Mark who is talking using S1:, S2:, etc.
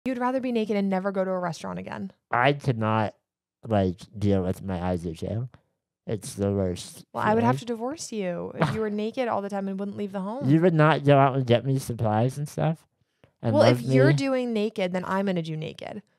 S1: You'd rather be naked and never go to a restaurant again.
S2: I could not, like, deal with my eyes itching. It's the worst.
S1: Well, I would have to divorce you if you were naked all the time and wouldn't leave the home.
S2: You would not go out and get me supplies and stuff? And
S1: well,
S2: love
S1: if you're
S2: me?
S1: doing naked, then I'm going to do naked.